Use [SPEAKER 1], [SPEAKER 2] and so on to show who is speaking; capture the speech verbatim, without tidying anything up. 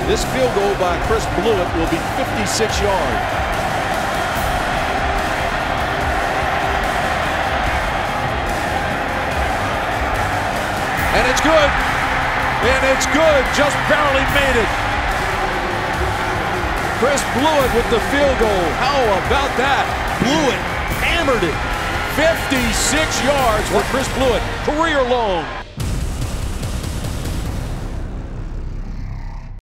[SPEAKER 1] This field goal by Chris Blewett will be fifty-six yards. And it's good. And it's good. Just barely made it. Chris Blewett with the field goal. How about that? Blewett hammered it. fifty-six yards for Chris Blewett. Career long.